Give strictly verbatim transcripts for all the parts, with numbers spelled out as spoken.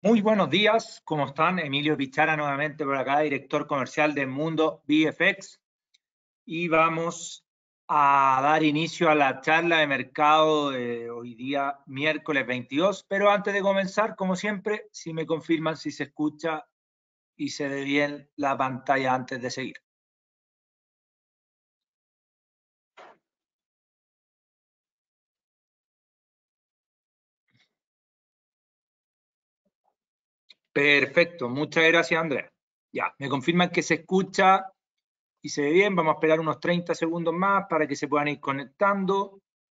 Muy buenos días, ¿cómo están? Emilio Pichara nuevamente por acá, director comercial de Mundo V F X. Y vamos a dar inicio a la charla de mercado de hoy día, miércoles veintidós. Pero antes de comenzar, como siempre, si me confirman si se escucha y se ve bien la pantalla antes de seguir. Perfecto, muchas gracias, Andrea. Ya, me confirman que se escucha y se ve bien. Vamos a esperar unos treinta segundos más para que se puedan ir conectando.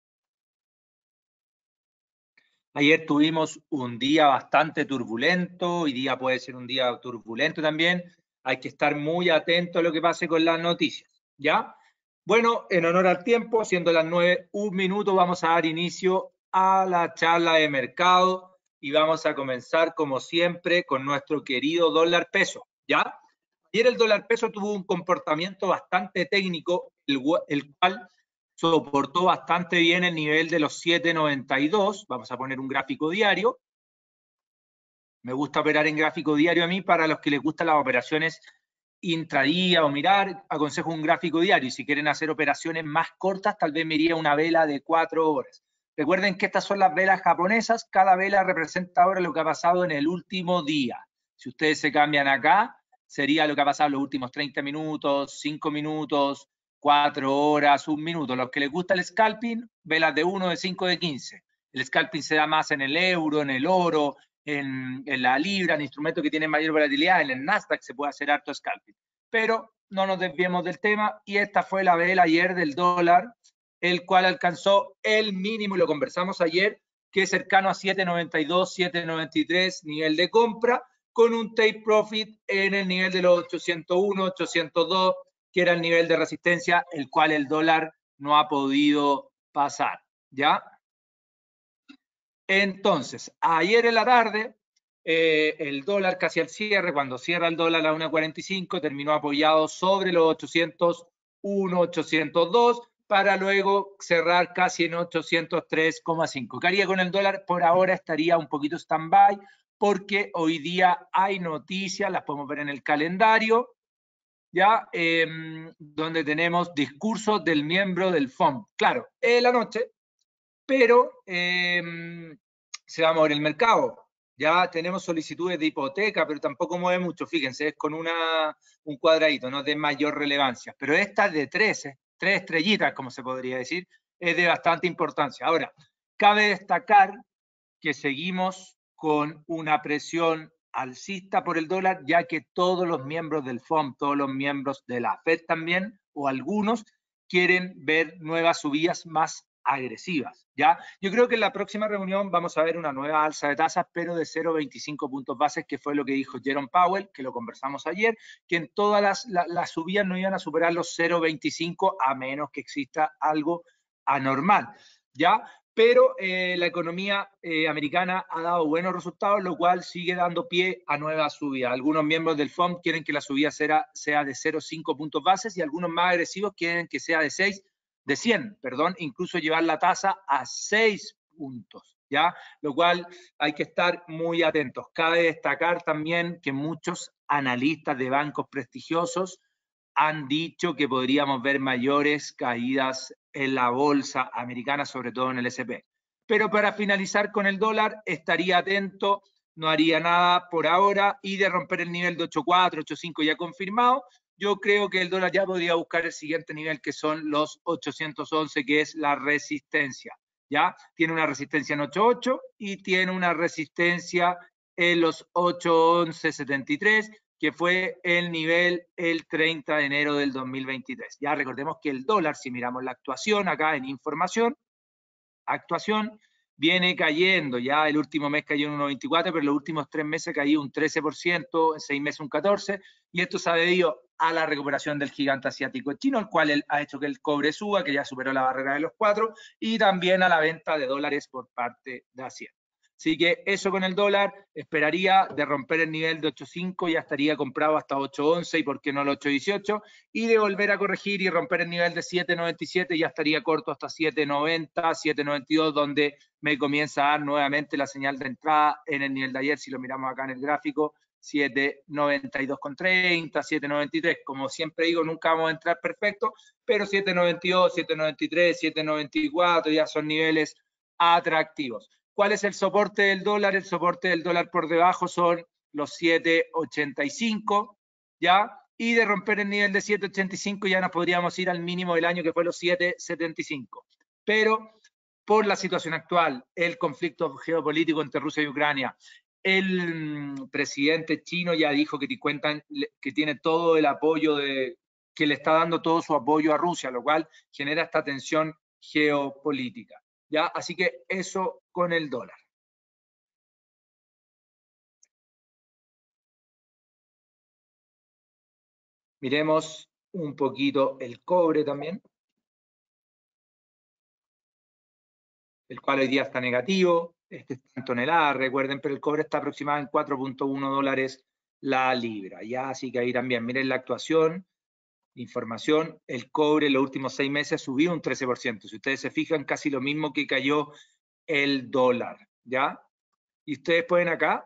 Ayer tuvimos un día bastante turbulento, hoy día puede ser un día turbulento también. Hay que estar muy atento a lo que pase con las noticias, ¿ya? Bueno, en honor al tiempo, siendo las nueve, un minuto, vamos a dar inicio a la charla de mercado y vamos a comenzar, como siempre, con nuestro querido dólar peso, ¿ya? Ayer el dólar peso tuvo un comportamiento bastante técnico, el, el cual soportó bastante bien el nivel de los siete noventa y dos. Vamos a poner un gráfico diario. Me gusta operar en gráfico diario a mí. Para los que les gustan las operaciones intradía o mirar, aconsejo un gráfico diario. Y si quieren hacer operaciones más cortas, tal vez me iría una vela de cuatro horas. Recuerden que estas son las velas japonesas. Cada vela representa ahora lo que ha pasado en el último día. Si ustedes se cambian acá, sería lo que ha pasado en los últimos treinta minutos, cinco minutos, cuatro horas, un minuto. Los que les gusta el scalping, velas de uno, de cinco, de quince. El scalping se da más en el euro, en el oro, en, en la libra, en instrumentos que tienen mayor volatilidad. En el Nasdaq se puede hacer harto scalping. Pero no nos desviemos del tema, y esta fue la vela ayer del dólar, el cual alcanzó el mínimo, y lo conversamos ayer, que es cercano a siete noventa y dos, siete noventa y tres, nivel de compra, con un take profit en el nivel de los ochocientos uno, ochocientos dos, que era el nivel de resistencia, el cual el dólar no ha podido pasar, ¿ya? Entonces, ayer en la tarde, eh, el dólar casi al cierre, cuando cierra el dólar a uno cuarenta y cinco, terminó apoyado sobre los ochocientos uno, ochocientos dos, para luego cerrar casi en ochocientos tres coma cinco. ¿Qué haría con el dólar? Por ahora estaría un poquito stand-by, porque hoy día hay noticias, las podemos ver en el calendario, ya, eh, donde tenemos discursos del miembro del F O M. Claro, en la noche, pero eh, se va a mover el mercado. Ya tenemos solicitudes de hipoteca, pero tampoco mueve mucho, fíjense, es con una, un cuadradito, no es de mayor relevancia. Pero esta es de tres, ¿eh? tres estrellitas, como se podría decir, es de bastante importancia. Ahora, cabe destacar que seguimos con una presión alcista por el dólar, ya que todos los miembros del F O M, todos los miembros de la Fed también, o algunos, quieren ver nuevas subidas más agresivas, ¿ya? Yo creo que en la próxima reunión vamos a ver una nueva alza de tasas, pero de cero coma veinticinco puntos bases, que fue lo que dijo Jerome Powell, que lo conversamos ayer, que en todas las, la, las subidas no iban a superar los cero coma veinticinco, a menos que exista algo anormal, ¿ya? Pero eh, la economía eh, americana ha dado buenos resultados, lo cual sigue dando pie a nuevas subidas. Algunos miembros del F O M quieren que la subida sea, sea de cero coma cinco puntos bases, y algunos más agresivos quieren que sea de seis, de cien, perdón, incluso llevar la tasa a seis puntos, ¿ya? Lo cual hay que estar muy atentos. Cabe destacar también que muchos analistas de bancos prestigiosos han dicho que podríamos ver mayores caídas en la bolsa americana, sobre todo en el ese pe. Pero para finalizar con el dólar, estaría atento, no haría nada por ahora, y de romper el nivel de ocho cuatro, ocho cinco ya confirmado, yo creo que el dólar ya podría buscar el siguiente nivel, que son los ochocientos once, que es la resistencia, ¿ya? Tiene una resistencia en ocho ocho y tiene una resistencia en los ocho once setenta y tres, que fue el nivel el treinta de enero del dos mil veintitrés. Ya recordemos que el dólar, si miramos la actuación acá en información, actuación, viene cayendo. Ya el último mes cayó en uno veinticuatro, pero los últimos tres meses cayó un trece por ciento, en seis meses un catorce por ciento, y esto se ha debido a la recuperación del gigante asiático chino, el cual ha hecho que el cobre suba, que ya superó la barrera de los cuatro, y también a la venta de dólares por parte de Hacienda. Así que eso con el dólar, esperaría de romper el nivel de ocho punto cinco, ya estaría comprado hasta ocho punto once y por qué no el ocho punto dieciocho, y de volver a corregir y romper el nivel de siete punto noventa y siete, ya estaría corto hasta siete punto noventa, siete punto noventa y dos, donde me comienza a dar nuevamente la señal de entrada en el nivel de ayer, si lo miramos acá en el gráfico, siete punto noventa y dos con treinta, siete punto noventa y tres, como siempre digo, nunca vamos a entrar perfecto, pero siete punto noventa y dos, siete punto noventa y tres, siete punto noventa y cuatro ya son niveles atractivos. ¿Cuál es el soporte del dólar? El soporte del dólar por debajo son los siete punto ochenta y cinco, ¿ya? Y de romper el nivel de siete punto ochenta y cinco ya nos podríamos ir al mínimo del año, que fue los siete punto setenta y cinco. Pero por la situación actual, el conflicto geopolítico entre Rusia y Ucrania, el presidente chino ya dijo que, cuentan, que tiene todo el apoyo, de, que le está dando todo su apoyo a Rusia, lo cual genera esta tensión geopolítica. ¿Ya? Así que eso con el dólar. Miremos un poquito el cobre también, el cual hoy día está negativo. Este está en toneladas, recuerden, pero el cobre está aproximado en cuatro punto uno dólares la libra. Ya, así que ahí también, miren la actuación, información, el cobre en los últimos seis meses subió un trece por ciento. Si ustedes se fijan, casi lo mismo que cayó el dólar, ¿ya? Y ustedes pueden acá,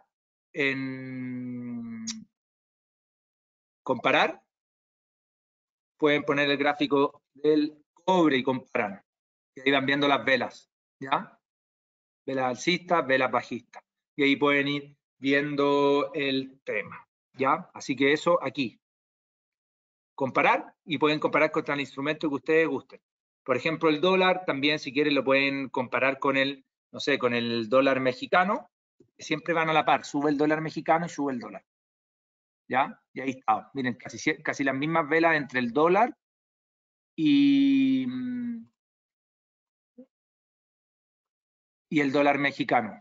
en comparar, pueden poner el gráfico del cobre y comparan. Y ahí van viendo las velas, ¿ya? Velas alcistas, velas bajistas. Y ahí pueden ir viendo el tema, ¿ya? Así que eso aquí. Comparar, y pueden comparar contra el instrumento que ustedes gusten. Por ejemplo, el dólar también, si quieren, lo pueden comparar con el, no sé, con el dólar mexicano. Siempre van a la par, sube el dólar mexicano y sube el dólar. ¿Ya? Y ahí está. Miren, casi, casi las mismas velas entre el dólar y, y el dólar mexicano.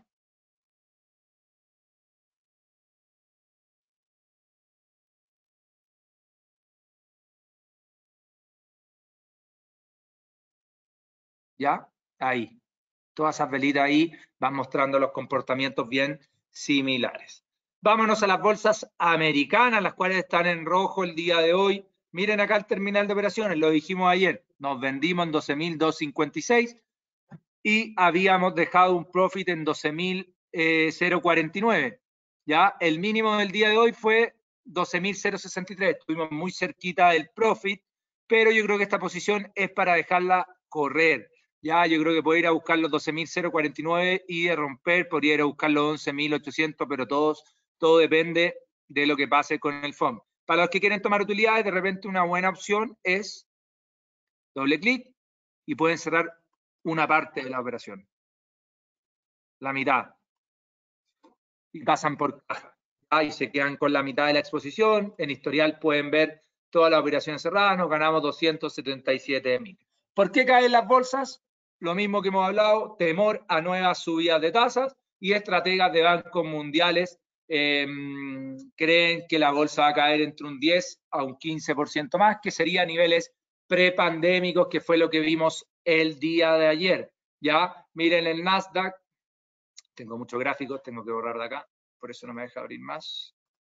¿Ya? Ahí. Todas esas velitas ahí van mostrando los comportamientos bien similares. Vámonos a las bolsas americanas, las cuales están en rojo el día de hoy. Miren acá el terminal de operaciones, lo dijimos ayer, nos vendimos en doce mil doscientos cincuenta y seis y habíamos dejado un profit en doce mil cuarenta y nueve. ¿Ya? El mínimo del día de hoy fue doce mil sesenta y tres, estuvimos muy cerquita del profit, pero yo creo que esta posición es para dejarla correr. Ya, yo creo que puede ir a buscar los doce mil cuarenta y nueve y de romper, podría ir a buscar los once mil ochocientos, pero todos, todo depende de lo que pase con el F O M. Para los que quieren tomar utilidades, de repente una buena opción es doble clic y pueden cerrar una parte de la operación, la mitad, y pasan por caja. Y se quedan con la mitad de la exposición. En historial pueden ver todas las operaciones cerradas, nos ganamos doscientos setenta y siete mil. ¿Por qué caen las bolsas? Lo mismo que hemos hablado, temor a nuevas subidas de tasas y estrategas de bancos mundiales eh, creen que la bolsa va a caer entre un diez a un quince por ciento más, que sería niveles prepandémicos, que fue lo que vimos el día de ayer. Ya, miren el Nasdaq, tengo muchos gráficos, tengo que borrar de acá, por eso no me deja abrir más.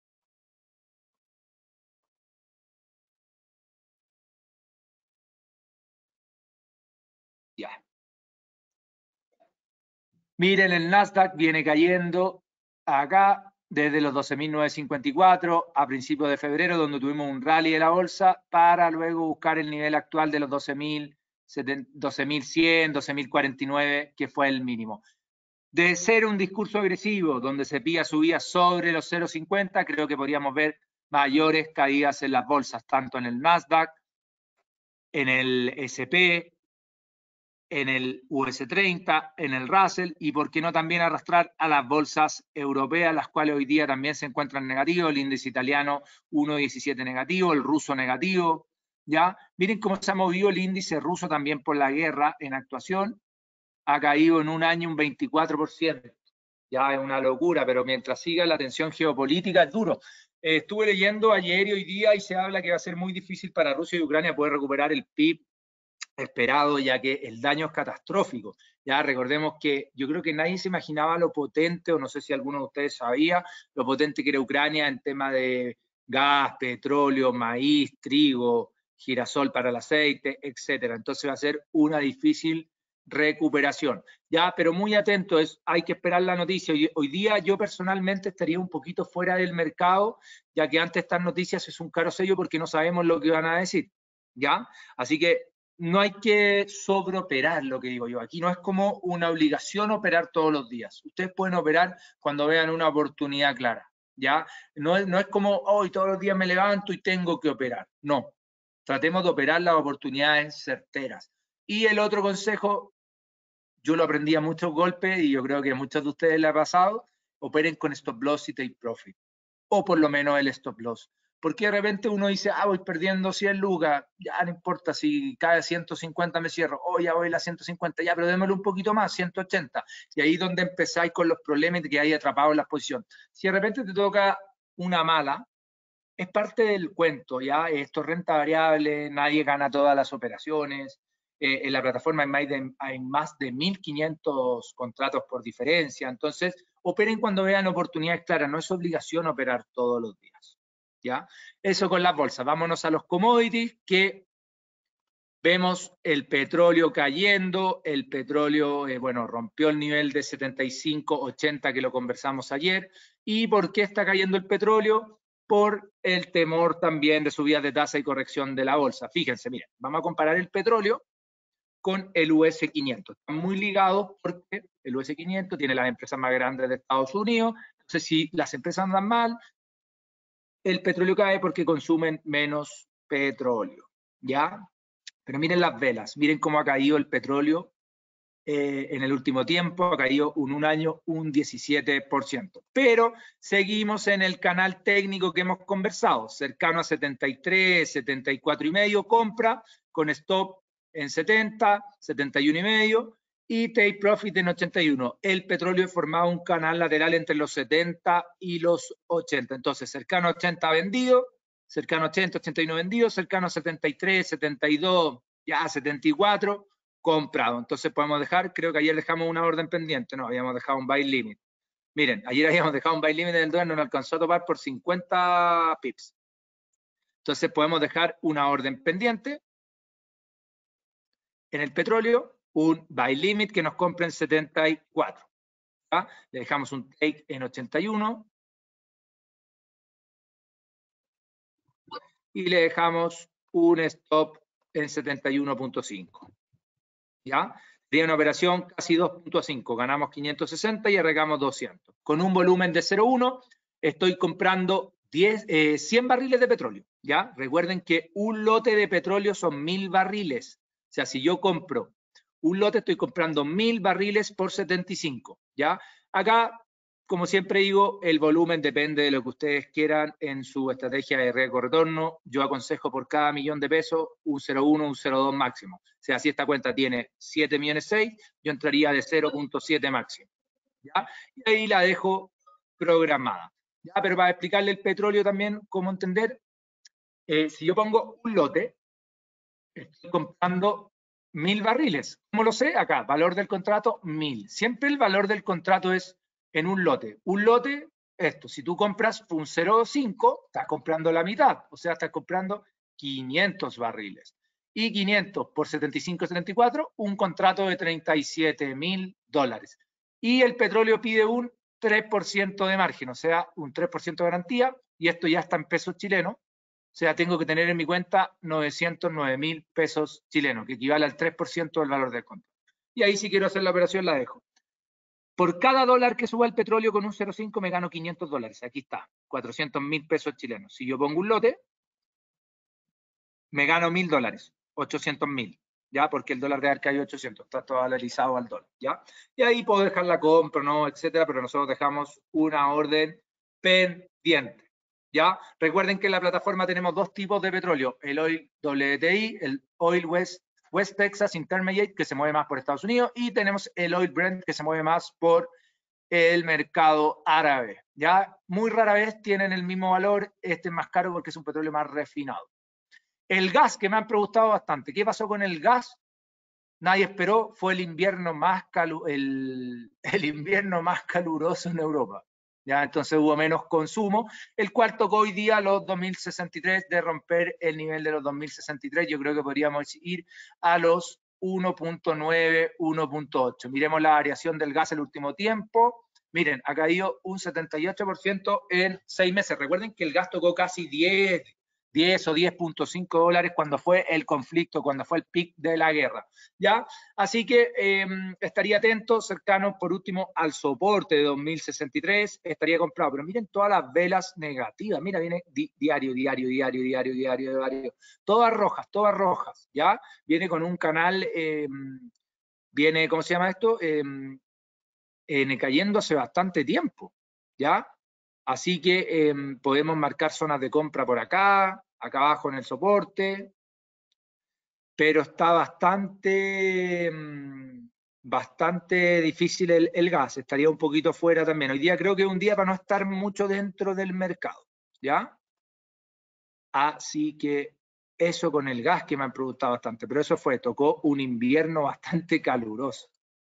Ya. Miren, el Nasdaq viene cayendo acá desde los doce mil novecientos cincuenta y cuatro a principios de febrero, donde tuvimos un rally de la bolsa, para luego buscar el nivel actual de los doce mil cien, doce mil cuarenta y nueve, que fue el mínimo. De ser un discurso agresivo, donde se pilla subía sobre los cero punto cincuenta, creo que podríamos ver mayores caídas en las bolsas, tanto en el Nasdaq, en el ese pe, en el u ese treinta, en el Russell, y por qué no también arrastrar a las bolsas europeas, las cuales hoy día también se encuentran negativos, el índice italiano uno punto diecisiete negativo, el ruso negativo, ¿ya? Miren cómo se ha movido el índice ruso también por la guerra en actuación, ha caído en un año un veinticuatro por ciento, ya es una locura, pero mientras siga la tensión geopolítica es duro. Eh, estuve leyendo ayer y hoy día y se habla que va a ser muy difícil para Rusia y Ucrania poder recuperar el P I B esperado, ya que el daño es catastrófico. Ya recordemos que yo creo que nadie se imaginaba lo potente, o no sé si alguno de ustedes sabía, lo potente que era Ucrania en tema de gas, petróleo, maíz, trigo, girasol para el aceite, etcétera. Entonces va a ser una difícil recuperación. Ya, pero muy atento, es, hay que esperar la noticia. Hoy, hoy día yo personalmente estaría un poquito fuera del mercado, ya que antes estas noticias es un caro sello porque no sabemos lo que van a decir. ¿Ya? Así que no hay que sobreoperar, lo que digo yo. Aquí no es como una obligación operar todos los días. Ustedes pueden operar cuando vean una oportunidad clara, ¿ya? No es, no es como, hoy oh, todos los días me levanto y tengo que operar. No. Tratemos de operar las oportunidades certeras. Y el otro consejo, yo lo aprendí a muchos golpes y yo creo que a muchos de ustedes les ha pasado, operen con stop loss y take profit. O por lo menos el stop loss. Porque de repente uno dice, ah, voy perdiendo cien lucas, ya no importa, si cae ciento cincuenta me cierro, oh, ya voy a la ciento cincuenta, ya, pero démosle un poquito más, ciento ochenta. Y ahí es donde empezáis con los problemas de que hay atrapado en la posición. Si de repente te toca una mala, es parte del cuento, ¿ya? Esto es renta variable, nadie gana todas las operaciones. Eh, en la plataforma hay más, de, hay más de mil quinientos contratos por diferencia. Entonces, operen cuando vean oportunidades claras. No es obligación operar todos los días, ¿ya? Eso con las bolsas. Vámonos a los commodities, que vemos el petróleo cayendo. El petróleo, eh, bueno, rompió el nivel de setenta y cinco ochenta que lo conversamos ayer. ¿Y por qué está cayendo el petróleo? Por el temor también de subidas de tasa y corrección de la bolsa. Fíjense, miren, vamos a comparar el petróleo con el U S quinientos. Están muy ligados porque el U S quinientos tiene las empresas más grandes de Estados Unidos. Entonces, si las empresas andan mal, el petróleo cae porque consumen menos petróleo, ¿ya? Pero miren las velas, miren cómo ha caído el petróleo Eh, en el último tiempo, ha caído en un año un diecisiete por ciento. Pero seguimos en el canal técnico que hemos conversado, cercano a setenta y tres, setenta y cuatro y medio, compra con stop en setenta, setenta y uno y medio y take profit en ochenta y uno. El petróleo formaba un canal lateral entre los setenta y los ochenta. Entonces, cercano a ochenta vendido, cercano a ochenta, ochenta y uno vendido, cercano a setenta y tres, setenta y dos, ya setenta y cuatro comprado. Entonces podemos dejar, creo que ayer dejamos una orden pendiente, no, habíamos dejado un buy limit. Miren, ayer habíamos dejado un buy limit en el dólar, no nos alcanzó a topar por cincuenta pips. Entonces podemos dejar una orden pendiente en el petróleo, un buy limit que nos compre en setenta y cuatro. ¿Ya? Le dejamos un take en ochenta y uno y le dejamos un stop en setenta y uno punto cinco. ¿Ya? Tiene una operación casi dos punto cinco, ganamos quinientos sesenta y arreglamos doscientos. Con un volumen de cero punto uno estoy comprando diez, eh, cien barriles de petróleo, ¿ya? Recuerden que un lote de petróleo son mil barriles. O sea, si yo compro un lote, estoy comprando mil barriles por setenta y cinco, ¿ya? Acá, como siempre digo, el volumen depende de lo que ustedes quieran en su estrategia de riesgo-retorno. Yo aconsejo por cada millón de pesos un cero punto uno, un cero punto dos máximo. O sea, si esta cuenta tiene siete millones seis, yo entraría de cero punto siete máximo, ¿ya? Y ahí la dejo programada, ¿ya? Pero para explicarle el petróleo también, cómo entender, eh, si yo pongo un lote, estoy comprando mil barriles. ¿Cómo lo sé? Acá, valor del contrato, mil. Siempre el valor del contrato es en un lote. Un lote, esto, si tú compras un cero punto cinco, estás comprando la mitad, o sea, estás comprando quinientos barriles. Y quinientos por setenta y cinco, setenta y cuatro, un contrato de treinta y siete mil dólares. Y el petróleo pide un tres por ciento de margen, o sea, un tres por ciento de garantía, y esto ya está en pesos chilenos. O sea, tengo que tener en mi cuenta novecientos nueve mil pesos chilenos, que equivale al tres por ciento del valor del contrato. Y ahí, si quiero hacer la operación, la dejo. Por cada dólar que suba el petróleo con un cero punto cinco me gano quinientos dólares. Aquí está, cuatrocientos mil pesos chilenos. Si yo pongo un lote, me gano mil dólares, ochocientos mil, ¿ya? Porque el dólar de arca hay ochocientos, está todo dolarizado al dólar, ¿ya? Y ahí puedo dejar la compra, ¿no? Etcétera, pero nosotros dejamos una orden pendiente, ¿ya? Recuerden que en la plataforma tenemos dos tipos de petróleo, el Oil W T I, el Oil West, West Texas Intermediate, que se mueve más por Estados Unidos, y tenemos el Oil Brent, que se mueve más por el mercado árabe, ¿ya? Muy rara vez tienen el mismo valor, este es más caro porque es un petróleo más refinado. El gas, que me han preguntado bastante, ¿qué pasó con el gas? nadie esperó, fue el invierno más, calu el, el invierno más caluroso en Europa. ¿Ya? Entonces hubo menos consumo, el cual tocó hoy día los dos mil sesenta y tres, de romper el nivel de los dos mil sesenta y tres, yo creo que podríamos ir a los uno punto nueve, uno punto ocho. Miremos la variación del gas el último tiempo. Miren, ha caído un setenta y ocho por ciento en seis meses. Recuerden que el gas tocó casi diez, diez o diez punto cinco dólares cuando fue el conflicto, cuando fue el pic de la guerra. ¿Ya? Así que eh, estaría atento, cercano por último al soporte de dos mil sesenta y tres, estaría comprado. Pero miren todas las velas negativas. Mira, viene di diario, diario, diario, diario, diario, diario. Todas rojas, todas rojas. ¿Ya? Viene con un canal, eh, viene, ¿cómo se llama esto? Eh, eh, cayendo hace bastante tiempo. ¿Ya? Así que eh, podemos marcar zonas de compra por acá, acá abajo en el soporte, pero está bastante, bastante difícil el, el gas, estaría un poquito fuera también. Hoy día creo que es un día para no estar mucho dentro del mercado, ¿ya? Así que eso con el gas que me han preguntado bastante, pero eso fue, tocó un invierno bastante caluroso.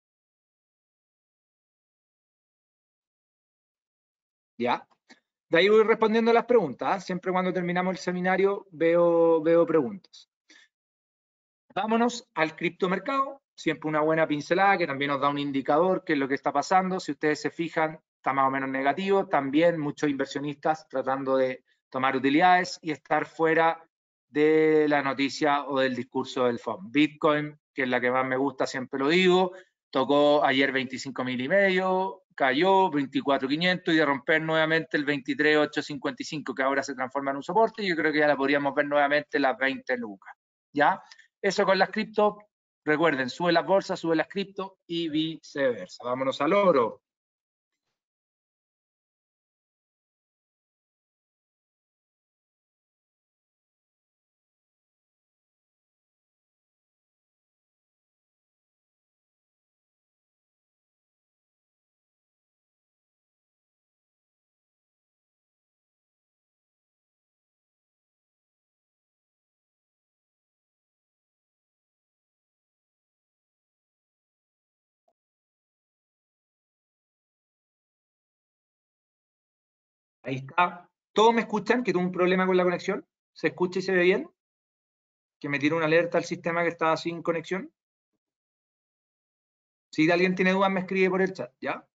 ¿Ya? De ahí voy respondiendo las preguntas, ¿eh? Siempre cuando terminamos el seminario veo, veo preguntas. Vámonos al criptomercado, siempre una buena pincelada que también nos da un indicador, qué es lo que está pasando. Si ustedes se fijan, está más o menos negativo. También muchos inversionistas tratando de tomar utilidades y estar fuera de la noticia o del discurso del F O M. Bitcoin, que es la que más me gusta, siempre lo digo, tocó ayer veinticinco mil y medio, cayó veinticuatro mil quinientos y de romper nuevamente el veintitrés mil ochocientos cincuenta y cinco, que ahora se transforma en un soporte, y yo creo que ya la podríamos ver nuevamente las veinte lucas. ¿Ya? Eso con las cripto, recuerden, sube las bolsas, sube las cripto y viceversa. Vámonos al oro. Ahí está. ¿Todos me escuchan? ¿Que tuve un problema con la conexión? ¿Se escucha y se ve bien? ¿Que me tire una alerta al sistema que estaba sin conexión? Si alguien tiene dudas, me escribe por el chat, ¿ya?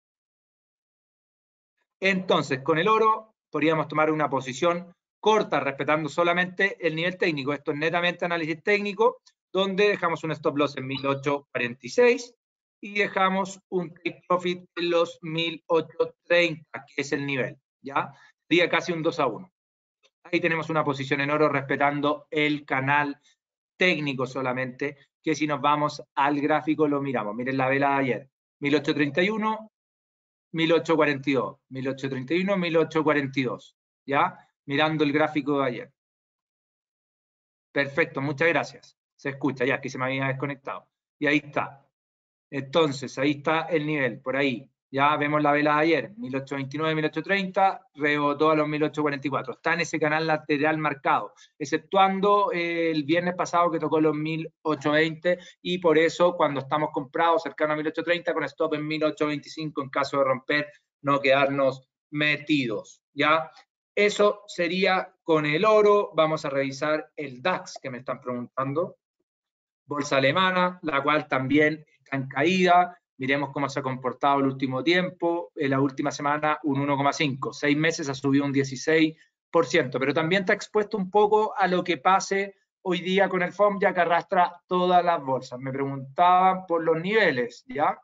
Entonces, con el oro podríamos tomar una posición corta, respetando solamente el nivel técnico. Esto es netamente análisis técnico, donde dejamos un stop loss en mil ochocientos cuarenta y seis y dejamos un take profit en los mil ochocientos treinta, que es el nivel, ¿ya? Sería casi un dos a uno. Ahí tenemos una posición en oro respetando el canal técnico solamente, que si nos vamos al gráfico lo miramos. Miren la vela de ayer, mil ochocientos treinta y uno, mil ochocientos cuarenta y dos, mil ochocientos treinta y uno, mil ochocientos cuarenta y dos, ¿ya? Mirando el gráfico de ayer. Perfecto, muchas gracias. Se escucha ya, que se me había desconectado. Y ahí está. Entonces, ahí está el nivel, por ahí. Ya vemos la vela de ayer, mil ochocientos veintinueve, mil ochocientos treinta, rebotó a los mil ochocientos cuarenta y cuatro. Está en ese canal lateral marcado, exceptuando eh, el viernes pasado que tocó los mil ochocientos veinte, y por eso cuando estamos comprados cercano a mil ochocientos treinta con stop en mil ochocientos veinticinco, en caso de romper, no quedarnos metidos. ¿Ya? Eso sería con el oro. Vamos a revisar el DAX que me están preguntando. Bolsa alemana, la cual también está en caída. Miremos cómo se ha comportado el último tiempo. En la última semana un uno coma cinco. Seis meses ha subido un dieciséis por ciento, pero también está expuesto un poco a lo que pase hoy día con el F O M, ya que arrastra todas las bolsas. Me preguntaban por los niveles, ¿ya?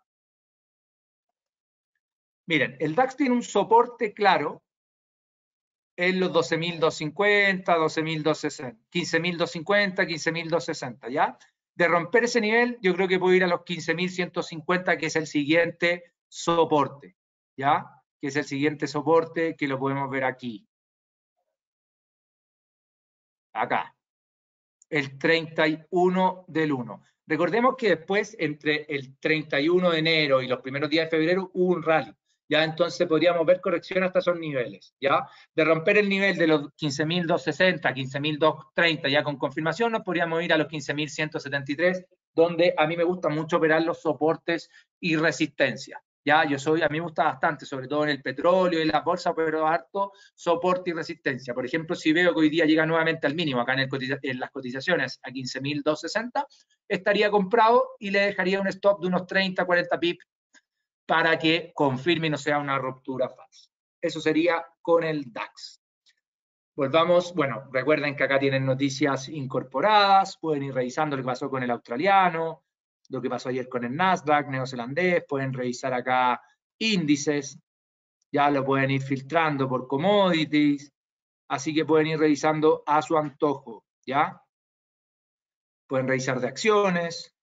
Miren, el DAX tiene un soporte claro en los doce mil doscientos cincuenta, doce mil doscientos sesenta, quince mil doscientos cincuenta, quince mil doscientos sesenta, ¿ya? De romper ese nivel, yo creo que puedo ir a los quince mil ciento cincuenta, que es el siguiente soporte, ¿ya? Que es el siguiente soporte, que lo podemos ver aquí. Acá. El treinta y uno del uno. Recordemos que después, entre el treinta y uno de enero y los primeros días de febrero, hubo un rally. Ya entonces podríamos ver corrección hasta esos niveles, ¿ya? De romper el nivel de los quince mil doscientos sesenta, quince mil doscientos treinta, ya con confirmación, nos podríamos ir a los quince mil ciento setenta y tres, donde a mí me gusta mucho operar los soportes y resistencia. Ya, yo soy, a mí me gusta bastante, sobre todo en el petróleo y en la bolsa, pero harto soporte y resistencia. Por ejemplo, si veo que hoy día llega nuevamente al mínimo, acá en, el, en las cotizaciones, a quince mil doscientos sesenta, estaría comprado y le dejaría un stop de unos treinta, cuarenta pips para que confirme y no sea una ruptura falsa. Eso sería con el DAX. Volvamos, bueno, recuerden que acá tienen noticias incorporadas, pueden ir revisando lo que pasó con el australiano, lo que pasó ayer con el Nasdaq neozelandés, pueden revisar acá índices, ya lo pueden ir filtrando por commodities, así que pueden ir revisando a su antojo, ¿ya? Pueden revisar de acciones,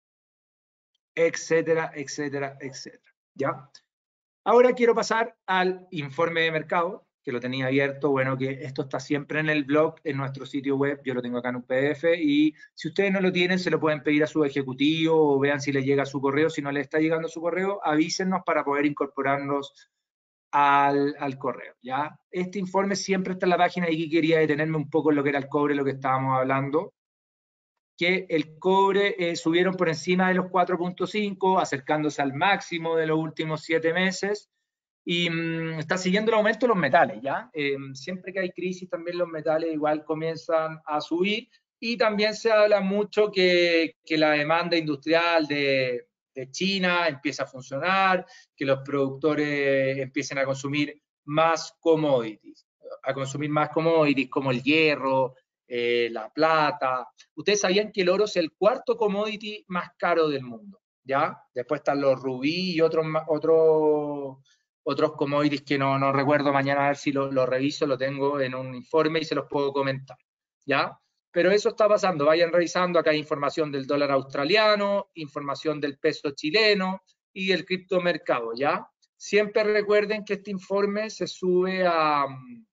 etcétera, etcétera, etcétera, ¿ya? Ahora quiero pasar al informe de mercado, que lo tenía abierto, bueno, que esto está siempre en el blog, en nuestro sitio web, yo lo tengo acá en un P D F, y si ustedes no lo tienen, se lo pueden pedir a su ejecutivo, o vean si les llega su correo, si no les está llegando su correo, avísennos para poder incorporarnos al, al correo, ¿ya? Este informe siempre está en la página, y aquí quería detenerme un poco en lo que era el cobre, lo que estábamos hablando, que el cobre eh, subieron por encima de los cuatro punto cinco, acercándose al máximo de los últimos siete meses, y mmm, está siguiendo el aumento de los metales, ¿ya? Eh, siempre que hay crisis también los metales igual comienzan a subir, y también se habla mucho que, que la demanda industrial de, de China empieza a funcionar, que los productores empiecen a consumir más commodities, a consumir más commodities como el hierro, eh, la plata. Ustedes sabían que el oro es el cuarto commodity más caro del mundo, ¿ya? Después están los rubí y otros otros otros commodities que no, no recuerdo, mañana a ver si lo, lo reviso, lo tengo en un informe y se los puedo comentar, ¿ya? Pero eso está pasando, vayan revisando, acá hay información del dólar australiano, información del peso chileno y del criptomercado, ¿ya? Siempre recuerden que este informe se sube a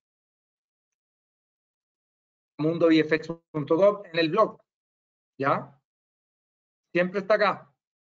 mundo b f x punto com en el blog, ¿ya? Siempre está acá.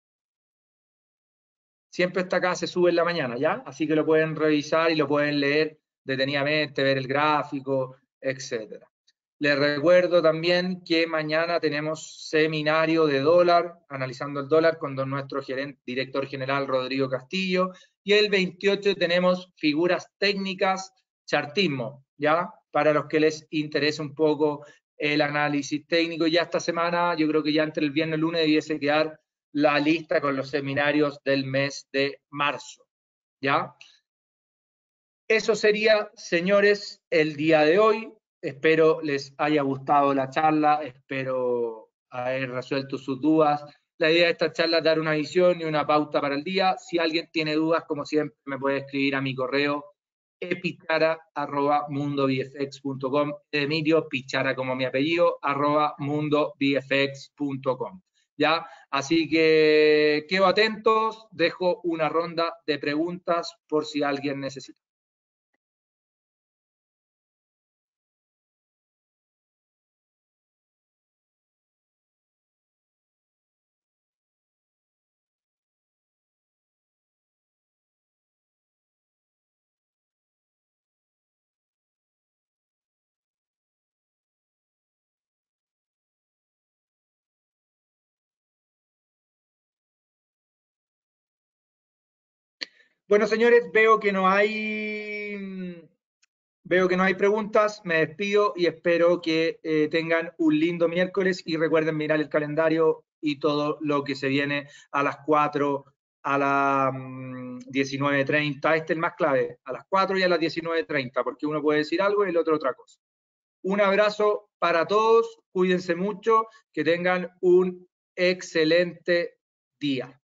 Siempre está acá, se sube en la mañana, ¿ya? Así que lo pueden revisar y lo pueden leer detenidamente, ver el gráfico, etcétera. Les recuerdo también que mañana tenemos seminario de dólar, analizando el dólar con nuestro gerente, director general Rodrigo Castillo, y el veintiocho tenemos figuras técnicas, chartismo, ¿ya? Para los que les interese un poco el análisis técnico. Ya esta semana, yo creo que ya entre el viernes y el lunes debiese quedar la lista con los seminarios del mes de marzo, ¿ya? Eso sería, señores, el día de hoy. Espero les haya gustado la charla, espero haber resuelto sus dudas. La idea de esta charla es dar una visión y una pauta para el día. Si alguien tiene dudas, como siempre, me puede escribir a mi correo epichara arroba mundo b f x punto com, Emilio Pichara como mi apellido, arroba mundo b f x punto com. ¿Ya? Así que quedo atentos, dejo una ronda de preguntas por si alguien necesita. Bueno, señores, veo que no hay veo que no hay preguntas, me despido y espero que eh, tengan un lindo miércoles y recuerden mirar el calendario y todo lo que se viene a las cuatro, a las um, diecinueve treinta. Este es el más clave, a las cuatro y a las diecinueve treinta, porque uno puede decir algo y el otro otra cosa. Un abrazo para todos, cuídense mucho, que tengan un excelente día.